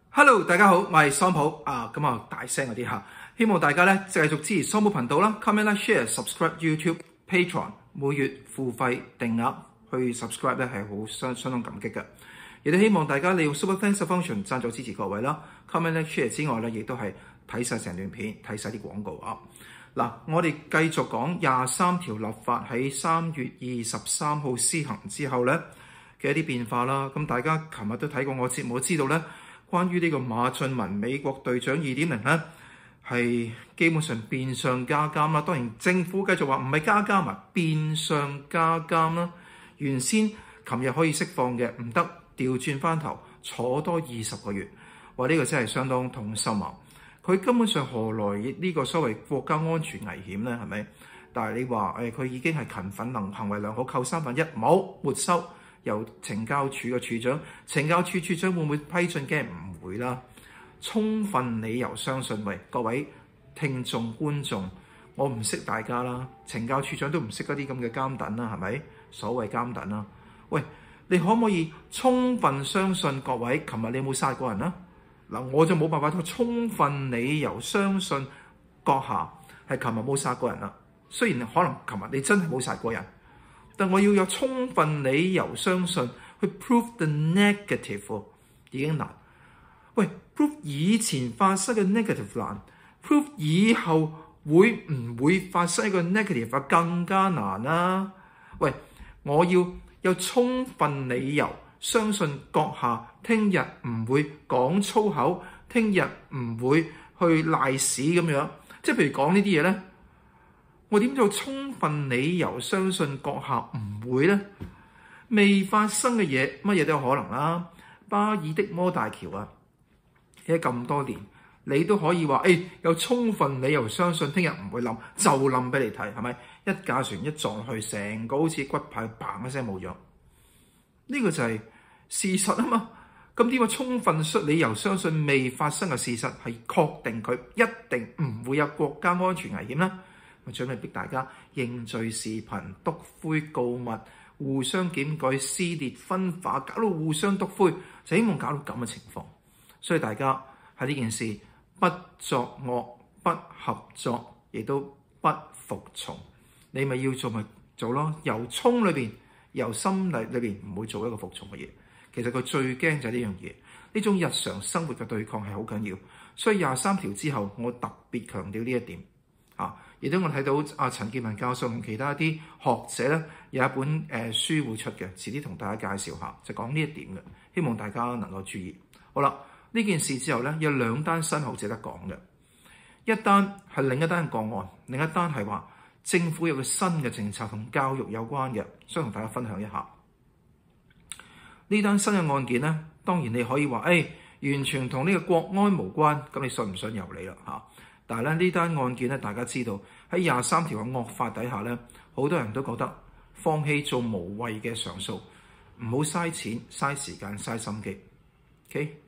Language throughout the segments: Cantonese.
Hello， 大家好，我係桑普咁啊，大聲嗰啲嚇，希望大家咧繼續支持桑普頻道啦 ，comment、like、share、subscribe YouTube、Patreon， 每月付費定額去 subscribe 咧係好相當感激嘅，亦都希望大家利用 Super Thanks function 贊助支持各位啦 ，comment、like、share 之外咧，亦都係睇晒成段片，睇晒啲廣告啊。嗱，我哋繼續講23條立法喺3月23號施行之後咧嘅一啲變化啦。咁大家琴日都睇過我節目，知道咧。關於呢個馬俊文美國隊長 2.0 咧，係基本上變相加監啦。當然政府繼續話唔係加監啊，變相加監啦。原先琴日可以釋放嘅唔得，調轉翻頭坐多20個月。話呢個真係相當痛心啊！佢根本上何來呢個所謂國家安全危險咧？係咪？但係你話佢已經係勤奮行為良好，扣1/3，冇沒收。由懲教處嘅處長，懲教處處長會唔會批准？梗係唔會啦。充分理由相信，喂，各位聽眾觀眾，我唔識大家啦，懲教處長都唔識嗰啲咁嘅監躉啦，係咪？所謂監躉啦，喂，你可唔可以充分相信各位？琴日你有冇殺過人啊？嗱，我就冇辦法充分理由相信閣下係琴日冇殺過人啦。雖然可能琴日你真係冇殺過人。但我要有充分理由相信去 prove the negative 已經難。喂 ，prove 以前發生嘅 negative 難 ，prove 以後會唔會發生一個 negative 更加難啦。喂，我要有充分理由相信閣下聽日唔會講粗口，聽日唔會去賴屎咁樣。即係譬如講呢啲嘢咧。我點做充分理由相信閣下唔會呢？未發生嘅嘢，乜嘢都有可能啦。巴爾的摩大橋啊，喺咁多年，你都可以話，有充分理由相信聽日唔會冧，就冧俾你睇，係咪？一架船一撞去，成個好似骨牌，砰一聲冇咗。呢個就係事實啊嘛。咁點解充分理由相信未發生嘅事實係確定佢一定唔會有國家安全危險呢？我準備逼大家認罪視頻、篤灰告密、互相檢舉、撕裂分化，搞到互相篤灰，就希望搞到咁嘅情況。所以大家喺呢件事不作惡、不合作，亦都不服從。你咪要做咪做咯，由衷裏邊、由心裏邊唔會做一個服從嘅嘢。其實佢最驚就係呢樣嘢，呢種日常生活嘅對抗係好緊要。所以23條之後，我特別強調呢一點。亦都我睇到陳健民教授同其他啲學者咧有一本書會出嘅，遲啲同大家介紹下，就講呢一點嘅，希望大家能夠注意。好啦，呢件事之後咧有2單新聞值得講嘅，一單係另一單個案，另一單係話政府有個新嘅政策同教育有關嘅，想同大家分享一下。呢單新嘅案件咧，當然你可以話完全同呢個國安無關，咁你信唔信由你啦嚇。但係咧呢單案件咧，大家知道喺23條嘅惡法底下咧，好多人都覺得放棄做無謂嘅上訴，唔好嘥錢、嘥時間、嘥心機。OK，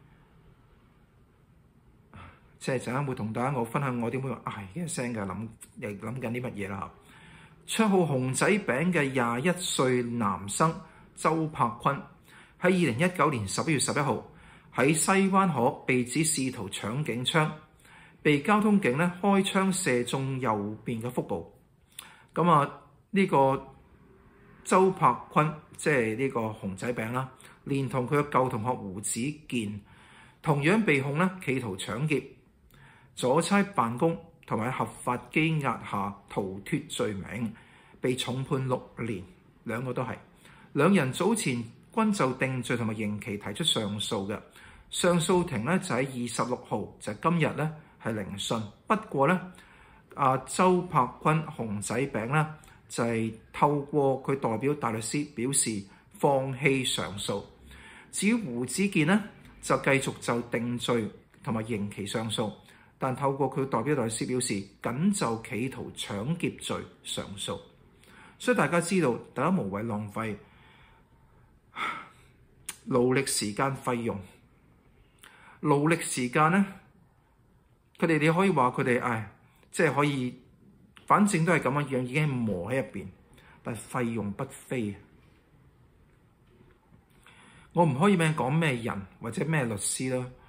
即係陣間會同大家我分享我點會一聲嘅諗緊啲乜嘢啦嚇。綽號熊仔餅嘅21歲男生周柏坤喺2019年11月11號喺西灣河被指試圖搶警槍。被交通警咧開槍射中右邊嘅腹部，咁呢個周柏坤即係呢個熊仔餅啦，連同佢嘅舊同學胡子健，同樣被控咧企圖搶劫、阻差辦公同埋合法羈押下逃脫罪名，被重判6年，兩個都係。兩人早前均就定罪同埋刑期提出上訴嘅，上訴庭咧就喺26號就係今日咧。係聆訊，不過咧，周柏坤熊仔餅咧就係透過佢代表大律師表示放棄上訴。至於胡子健咧就繼續就定罪同埋刑期上訴，但透過佢代表大律師表示僅就企圖搶劫罪上訴。所以大家知道，大家無謂浪費勞力時間費用，勞力時間咧。佢哋你可以話佢哋，即係可以，反正都係咁樣，已經係磨喺入邊，但係費用不菲。我唔可以講咩人或者咩律師啦，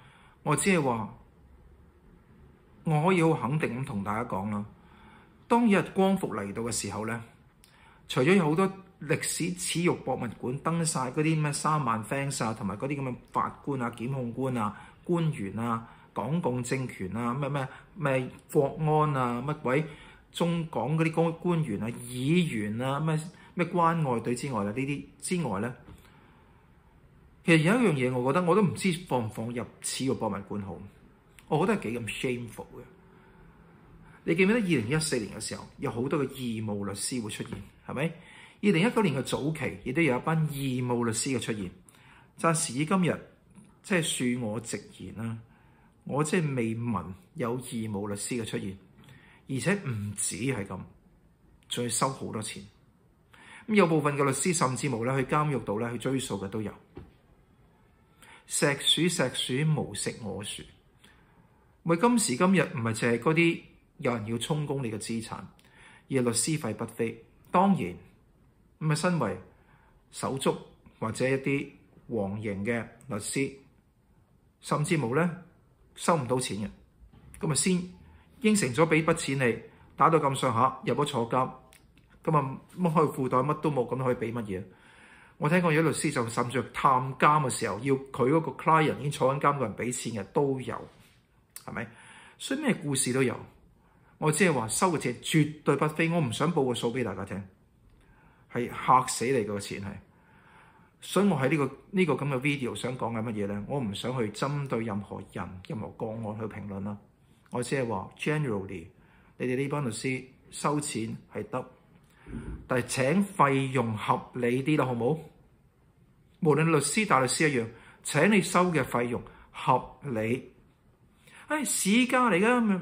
我只係話，我可以好肯定咁同大家講啦。當日光復嚟到嘅時候咧，除咗有好多歷史恥辱博物館登晒嗰啲咩3萬 fans 啊，同埋嗰啲咁嘅法官啊、檢控官啊、官員啊、港共政權啊、咩國安啊、乜鬼中港嗰啲官員啊、議員啊、咩關愛隊之外啦，呢啲之外咧，其實有一樣嘢，我覺得我都唔知放唔放入此個博物館好，我覺得係幾咁 shameful 嘅。你記唔記得2014年嘅時候，有好多嘅義務律師會出現，係咪？2019年嘅早期，亦都有一班義務律師嘅出現。暫時以今日，即係恕我直言啦，我即係未聞有義務律師嘅出現，而且唔止係咁，仲要收好多錢。咁有部分嘅律師甚至冇咧去監獄度咧去追訴嘅都有。石鼠無食我樹，為今時今日唔係淨係嗰啲有人要充公你嘅資產，而係律師費不菲。當然咁啊，身為手足或者一啲黃營嘅律師，甚至冇咧收唔到錢嘅，咁啊先應承咗俾筆錢你，打到咁上下入咗坐監，咁啊掹開褲袋乜都冇，咁可以俾乜嘢？我聽過有律師就甚至探監嘅時候，要佢嗰個 client 已經坐緊監嘅人俾錢嘅都有，係咪？所以咩故事都有。我只係話收嘅錢絕對不菲，我唔想報個數俾大家聽，係嚇死你個錢係。所以我喺呢個咁嘅 video 想講緊乜嘢咧？我唔想去針對任何人、任何個案去評論啦。我只係話 generally， 你哋呢班律師收錢係得。但係請費用合理啲啦，好冇？無論律師、大律師一樣，請你收嘅費用合理。市價嚟㗎，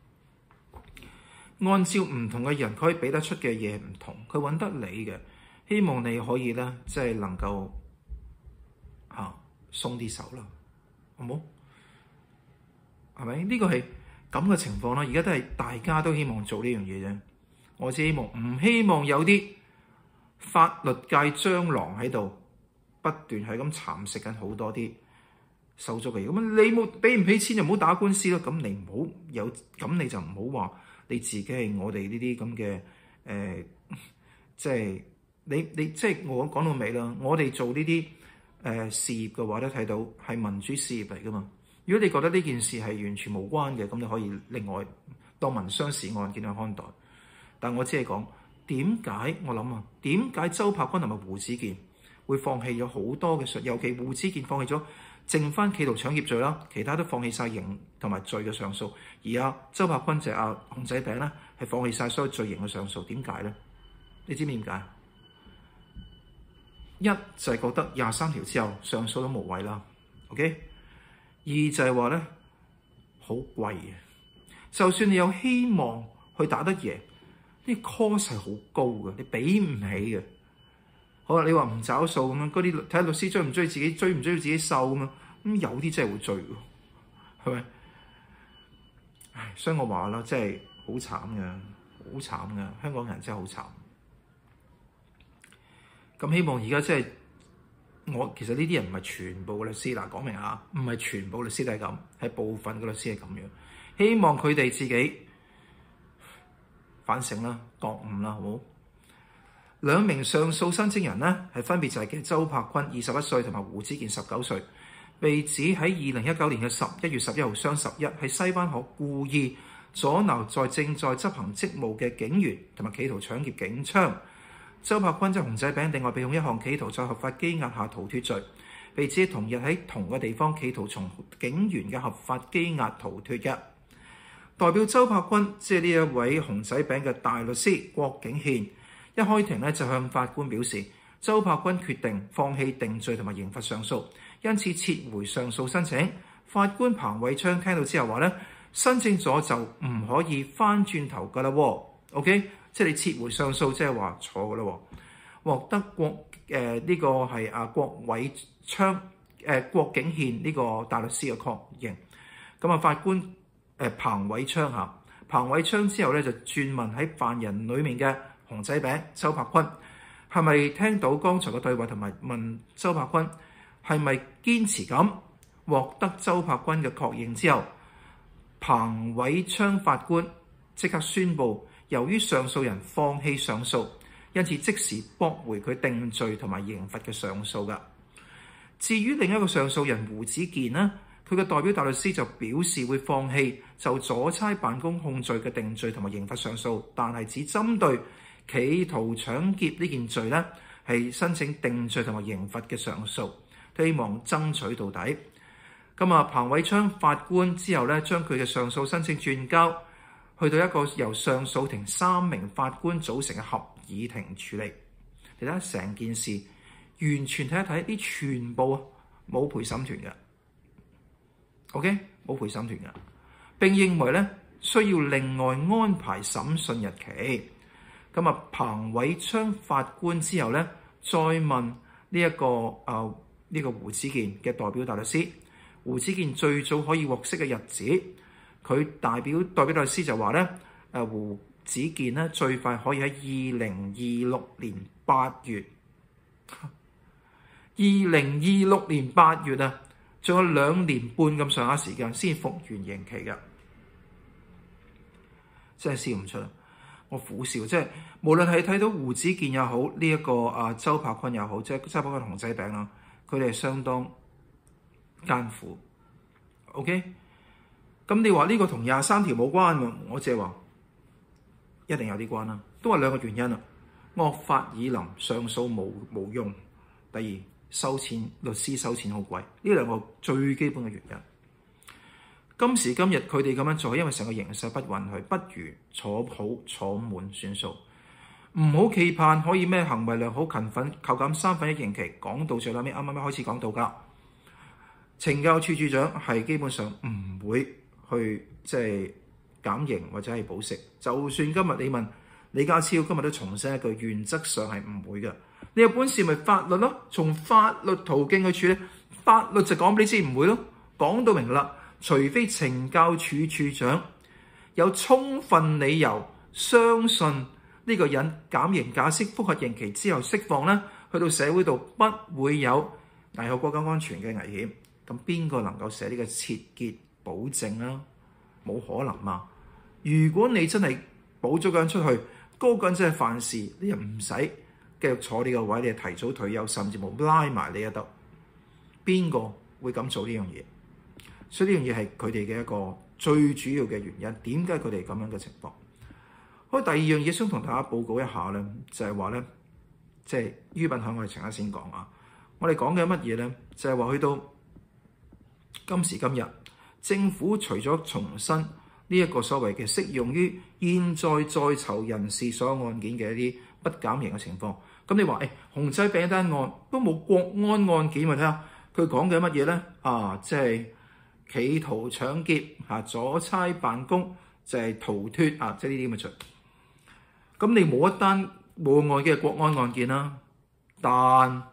按照唔同嘅人，佢可以俾得出嘅嘢唔同，佢揾得你嘅，希望你可以咧，即係能夠鬆啲手啦，好冇？係咪？呢個係咁嘅情況啦。而家都係大家都希望做呢樣嘢啫。我只希望唔希望有啲法律界蟑螂喺度不斷係咁蠶食緊好多啲手足嘅嘢。咁你冇俾唔起錢就唔好打官司咯。咁你唔好有，咁你就唔好話你自己係我哋呢啲咁嘅即係你即係我講到尾啦。我哋做呢啲事業嘅話都睇到係民主事業嚟噶嘛。如果你覺得呢件事係完全無關嘅，咁你可以另外當民商事案件去看待。但我只係講點解我諗啊？點解周柏君同埋胡子健會放棄咗好多嘅尤其胡子健放棄咗，剩翻企圖搶劫罪啦，其他都放棄晒刑同埋罪嘅上訴，而周柏君就係熊仔餅咧，係放棄晒所有罪刑嘅上訴。點解咧？你知唔知點解？一就係覺得23條之後上訴都無謂啦。OK， 二就係話咧好貴嘅，就算你有希望去打得贏。啲 cost 係好高嘅，你俾唔起嘅。好啦，你話唔找數咁樣，嗰啲睇下律師追唔追自己，追唔追自己受咁樣，咁有啲真係會追嘅，係咪？唉，所以我話啦，真係好慘嘅，好慘嘅，香港人真係好慘。咁希望而家即係其實呢啲人唔係全部嘅律師嗱，講明下，唔係全部律師都係咁，係部分嘅律師係咁樣。希望佢哋自己反省啦，覺悟啦，好冇？兩名上訴申請人呢，係分別就係周柏君21歲同埋胡子健19歲，被指喺2019年嘅11月11號雙11喺西灣河故意阻撓正在執行職務嘅警員，同埋企圖搶劫警槍。周柏君即係熊仔餅，另外被控一項企圖在合法羈押下逃脫罪，被指同日喺同個地方企圖從警員嘅合法羈押逃脫嘅。代表周柏君即係呢一位熊仔餅嘅大律師郭景憲，一開庭咧就向法官表示，周柏君決定放棄定罪同埋刑罰上訴，因此撤回上訴申請。法官彭偉昌聽到之後話咧，申請咗就唔可以翻轉頭噶啦，OK， 即係你撤回上訴，即係話錯噶啦，獲得呢個係郭偉昌郭景憲呢個大律師嘅確認。咁法官彭偉昌之後咧就轉問喺犯人裡面嘅熊仔餅周柏君係咪聽到剛才嘅對話，同埋問周柏君係咪堅持咁獲得周柏君嘅確認之後，彭偉昌法官即刻宣布，由於上訴人放棄上訴，因此即時駁回佢定罪同埋刑罰嘅上訴㗎。至於另一個上訴人胡子健呢，佢嘅代表大律師就表示會放棄就阻差辦公控罪嘅定罪同埋刑罰上訴，但係只針對企圖搶劫呢件罪呢，係申請定罪同埋刑罰嘅上訴，希望爭取到底。咁啊，彭偉昌法官之後咧，將佢嘅上訴申請轉交去到一個由上訴庭3名法官組成嘅合議庭處理。你睇下成件事，完全睇一睇啲全部冇陪審團嘅 ，OK 冇陪審團嘅，並認為咧需要另外安排審訊日期。咁啊，彭偉昌法官之後咧，再問呢一個胡子健嘅代表大律師，胡子健最早可以獲釋嘅日子，佢代表大律師就話咧，胡子健咧最快可以喺2026年8月，2026年8月啊，仲有2年半咁上下時間先服完刑期嘅，真係笑唔出啦！我苦笑，即係無論係睇到胡子健又好，呢一個周柏君又好，即係周柏君熊仔餅啦，佢哋係相當艱苦。OK， 咁你話呢個同23條冇關喎，我即係話一定有啲關啦，都係2個原因啦。惡法已臨，上訴無用。第二，收錢，律師收錢好貴，呢2個最基本嘅原因。今時今日佢哋咁樣做，因為成個形勢不允許，不如坐好坐滿算數，唔好期盼可以咩行為良好勤奮扣減1/3刑期。講到最後尾，啱啱開始講到㗎，懲教處處長係基本上唔會去即係減刑或者係保釋。就算今日你問李家超，今日都重申一句，原則上係唔會嘅。你有本事咪法律咯，從法律途徑去處理，法律就講俾你知唔會咯，講到明啦。除非懲教處處長有充分理由相信呢個人減刑假釋覆核刑期之後釋放咧，去到社會度不會有危害國家安全嘅危險，咁邊個能夠寫呢個切結保證啊？冇可能嘛！如果你真係保咗個人出去，嗰個人真係犯事，你又唔使繼續坐呢個位，你係提早退休，甚至冇拉埋你一度，邊個會咁做呢樣嘢？所以呢樣嘢係佢哋嘅一個最主要嘅原因，點解佢哋咁樣嘅情況？好，第二樣嘢想同大家報告一下咧，就係話咧，即係於品響我哋陣間先講啊。我哋講嘅乜嘢咧？就係話去到今時今日，政府除咗重申呢一個所謂嘅適用於現在在囚人士所有案件嘅一啲不減刑嘅情況，咁你話熊仔餅單案都冇國安案件，咪睇下佢講嘅乜嘢咧？即係企圖搶劫、阻差辦公就係逃脫即係呢啲咁嘅罪。咁你冇一單冇案嘅國安案件啦，但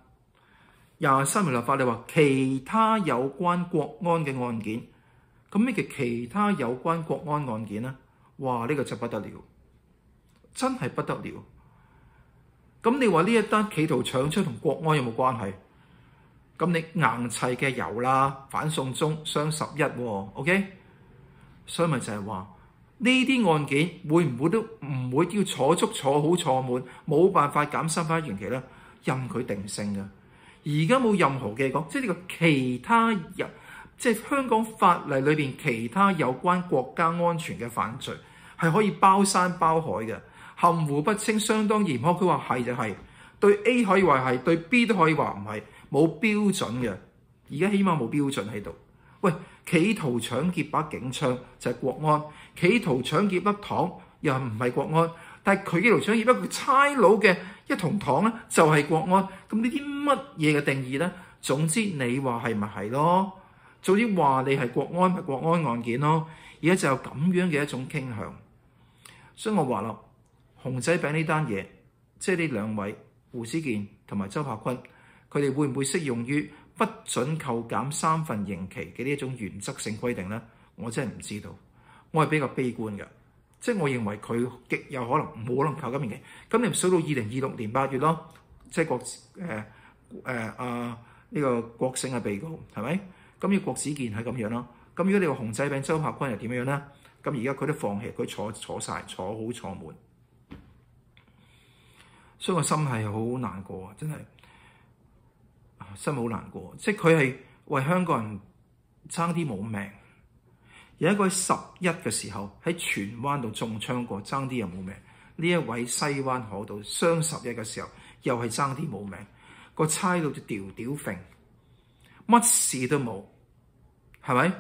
23條立法你話其他有關國安嘅案件，咁咩叫其他有關國安案件咧？哇！呢個就不得了，真係不得了。咁你話呢一單企圖搶出同國安有冇關係？咁你硬砌嘅有啦，反送中雙11喎 ，OK？ 所以咪就係話呢啲案件會唔會都唔會要坐足坐好坐滿，冇辦法減3/3刑期咧？任佢定性嘅。而家冇任何嘅講，即係呢個其他人，即係香港法例裏邊其他有關國家安全嘅犯罪係可以包山包海嘅，含糊不清，相當嚴苛。佢話係就係，對 A 可以話係，對 B 都可以話唔係。冇標準嘅，而家起碼冇標準喺度。喂，企圖搶劫把警槍就係國安，企圖搶劫粒糖又唔係國安，但係佢企圖搶劫一個差佬嘅一筒糖咧就係國安。咁呢啲乜嘢嘅定義咧？總之你話係咪係咯？總之話你係國安咪國安案件咯。而家就有咁樣嘅一種傾向，所以我話啦，熊仔餅呢單嘢，即係呢2位胡子健同埋周柏君。佢哋會唔會適用於不准扣減3份刑期嘅呢一種原則性規定咧？我真係唔知道，我係比較悲觀嘅，即係我認為佢極有可能冇可能扣減刑期。咁你數到2026年8月咯，即係呢個郭姓嘅被告係咪？ 咁呢郭子健係咁樣啦。咁如果你話熊仔餅周柏君又點樣咧？咁而家佢都放棄，佢坐晒，坐好坐滿，所以我心係好難過，真係心好難過。即係佢係為香港人爭啲冇命。有一個11嘅時候喺荃灣度中槍過，爭啲又冇命。呢一位西灣河度雙11嘅時候，又係爭啲冇命。個差佬就吊吊揈，乜事都冇，係咪？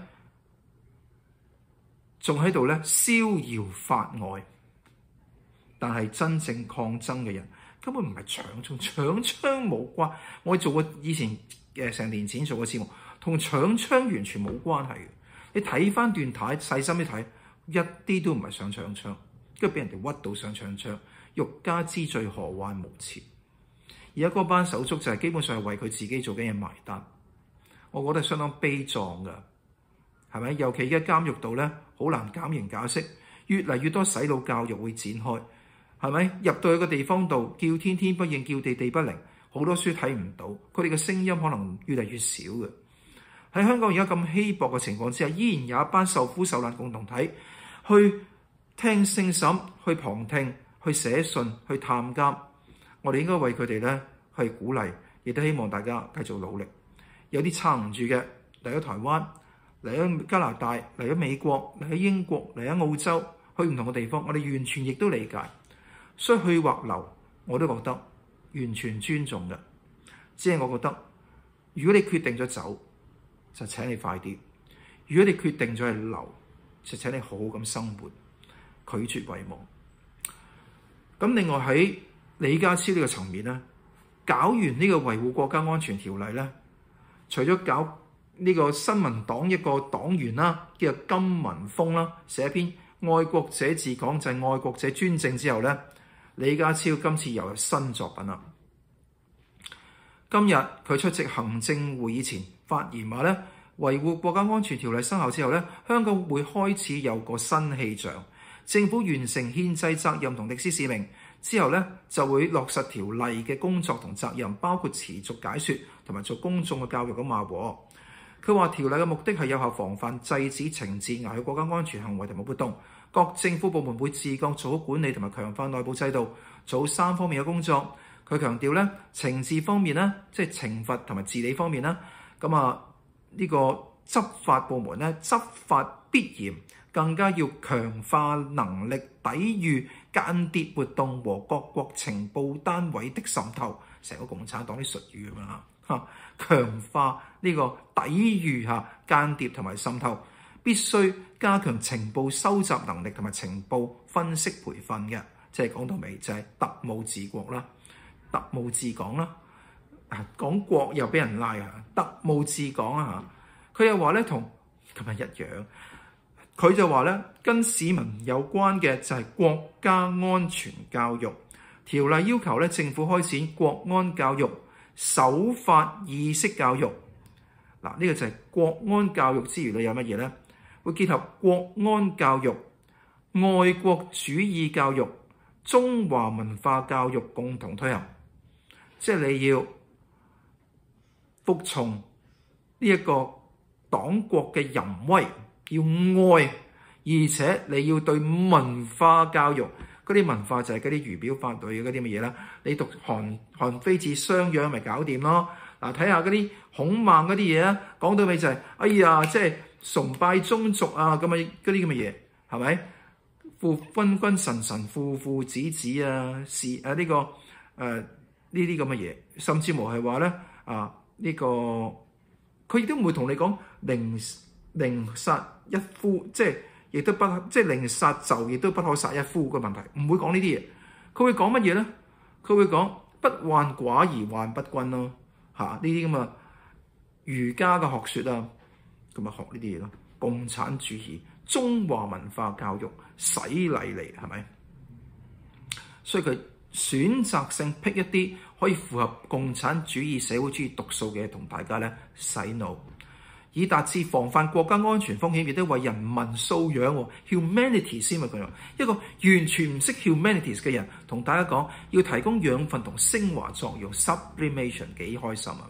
仲喺度咧逍遙法外。但係真正抗爭嘅人根本唔係搶槍冇關。我做過以前成年前做過節目，同搶槍完全冇關係嘅。你睇翻段睇，細心啲睇，一啲都唔係想搶槍，跟住俾人哋屈到想搶槍，欲加之罪何患無辭。而家嗰班手足就係基本上係為佢自己做緊嘢埋單，我覺得相當悲壯㗎，係咪？尤其而家監獄度咧，好難減刑減息，越嚟越多洗腦教育會展開，係咪？入到去個地方度，叫天天不應，叫地地不靈，好多書睇唔到，佢哋嘅聲音可能越嚟越少嘅。喺香港而家咁稀薄嘅情況之下，依然有一班受苦受難共同體去聽聲審、去旁聽、去寫信、去探監。我哋應該為佢哋咧去鼓勵，亦都希望大家繼續努力。有啲撐唔住嘅嚟咗台灣、嚟咗加拿大、嚟咗美國、嚟咗英國、嚟咗澳洲，去唔同嘅地方，我哋完全亦都理解。所以去或留，我都覺得完全尊重嘅。只係我覺得，如果你決定咗走，就請你快啲；如果你決定咗係留，就請你好好咁生活，拒絕遺忘。咁另外喺李家超呢個層面咧，搞完呢個維護國家安全條例咧，除咗搞呢個新民黨一個黨員啦，叫做金文峰啦，寫一篇愛國者治港就係愛國者專政之後咧，李家超今次又有新作品啦。今日佢出席行政會議前發言話咧，維護國家安全條例生效之後咧，香港會開始有個新氣象。政府完成憲制責任同歷史使命之後咧，就會落實條例嘅工作同責任，包括持續解説同埋做公眾嘅教育咁話喎。佢話條例嘅目的係有效防範、制止、懲治危害國家安全行為同埋活動。各政府部門會自覺做好管理同埋強化內部制度，做好3方面嘅工作。佢強調咧，懲治方面咧，即係懲罰同埋治理方面啦。咁呢個執法部門咧，執法必嚴，更加要強化能力，抵禦間諜活動和各國情報單位的滲透。成個共產黨啲術語咁樣嚇，強化呢個抵禦間諜同埋滲透，必須加強情報收集能力同埋情報分析培訓嘅。即係講到尾就係特務治國啦。特務治港啦，講國又俾人拉啊！特務治港啊嚇，佢又話咧同今日一樣，佢就話咧跟市民有關嘅就係國家安全教育條例，要求咧政府開展國安教育、守法意識教育。嗱，呢個就係國安教育之餘咧有乜嘢咧？會結合國安教育、愛國主義教育、中華文化教育共同推行。即係你要服從呢一個黨國嘅淫威，要愛，而且你要對文化教育，嗰啲文化就係嗰啲儀表法對嗰啲乜嘢啦。你讀韓非子相養咪搞掂咯。嗱，睇下嗰啲孔孟嗰啲嘢啊，講到尾就係、是，哎呀，即係崇拜宗族啊，咁啊嗰啲咁嘅嘢，係咪？君君臣臣，父父子子啊，是呢個呢啲咁嘅嘢，甚至乎係話咧呢個佢亦都唔會同你講寧殺一夫，即係亦都不即係寧殺就亦都不可殺一夫嘅問題，唔會講呢啲嘢。佢會講乜嘢咧？佢會講不患寡而患不均咯，呢啲咁啊儒家嘅學説啊，咁啊學呢啲嘢咯。共產主義、中華文化教育洗禮嚟，係咪？所以佢選擇性辟一啲可以符合共產主義、社會主義毒素嘅，同大家咧洗腦，以達至防範國家安全風險，亦都為人民素養 humanity 先佢用一個完全唔識 humanities 嘅人同大家講，要提供養分同升華作用 sublimation， 幾開心係咪？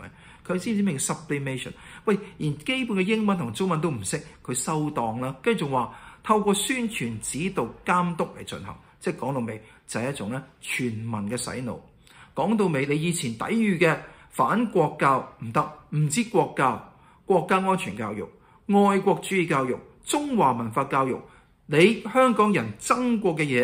佢知唔知咩叫 sublimation？ 喂，連基本嘅英文同中文都唔識，佢收檔啦。跟住仲話透過宣傳、指導、監督嚟進行，即係講到尾就係一種咧全民嘅洗腦。講到尾，你以前抵禦嘅反國教唔得，唔知國教、國家安全教育、愛國主義教育、中華文化教育，你香港人爭過嘅嘢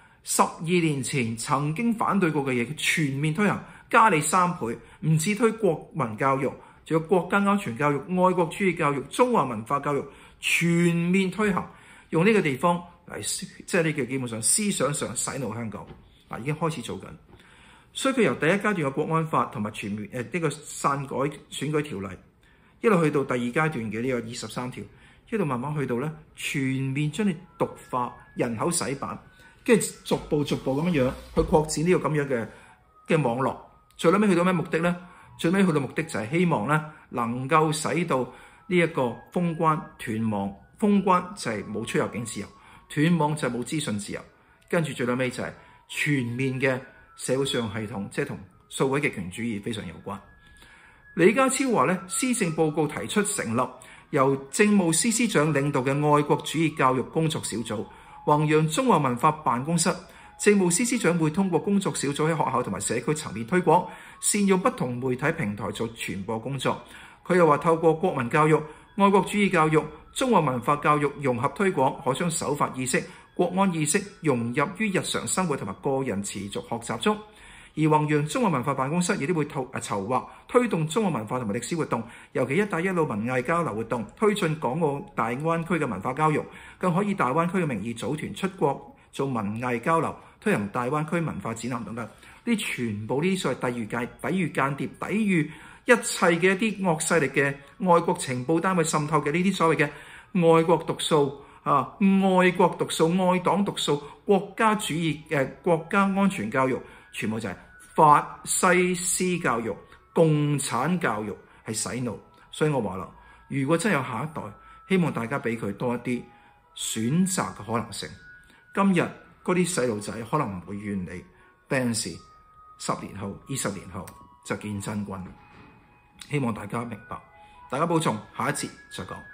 ，12年前曾經反對過嘅嘢，全面推行，加你3倍，唔止推國民教育，仲有國家安全教育、愛國主義教育、中華文化教育，全面推行，用呢個地方嚟，即係呢個基本上思想上洗腦香港，已經開始做緊。所以佢由第一階段嘅國安法同埋全面呢個篡改選舉條例，一路去到第二階段嘅呢個23條，一路慢慢去到咧全面將你毒化、人口洗版，跟住逐步咁樣去擴展呢個咁樣嘅網絡。最尾去到咩目的咧？最尾去到目的就係希望咧能夠使到呢一個封關斷網，封關就係冇出入境自由，斷網就係冇資訊自由，跟住最尾就係全面嘅社會信用系統，即係同數位極權主義非常有關。李家超話咧，施政報告提出成立由政務司司長領導嘅愛國主義教育工作小組，弘揚中華文化辦公室。政務司司長會通過工作小組喺學校同埋社區層面推廣，善用不同媒體平台做傳播工作。佢又話透過國民教育、愛國主義教育、中華文化教育融合推廣，可將守法意識、國安意識融入於日常生活同埋個人持續學習中。而弘揚中華文化辦公室亦都會籌劃推動中華文化同埋歷史活動，尤其一帶一路文藝交流活動，推進港澳大灣區嘅文化交融，更可以大灣區嘅名義組團出國做文藝交流，推行大灣區文化展覽等等。呢全部呢啲所謂抵禦間諜、抵禦一切嘅一啲惡勢力嘅外國情報單位滲透嘅呢啲所謂嘅愛國毒素愛國毒素、愛黨毒素、國家主義國家安全教育，全部就係法西斯教育、共產教育，係洗腦。所以我話啦，如果真係有下一代，希望大家俾佢多一啲選擇嘅可能性。今日嗰啲細路仔可能唔會怨你，但是10年後、20年後就見真軍。希望大家明白，大家保重，下一節再講。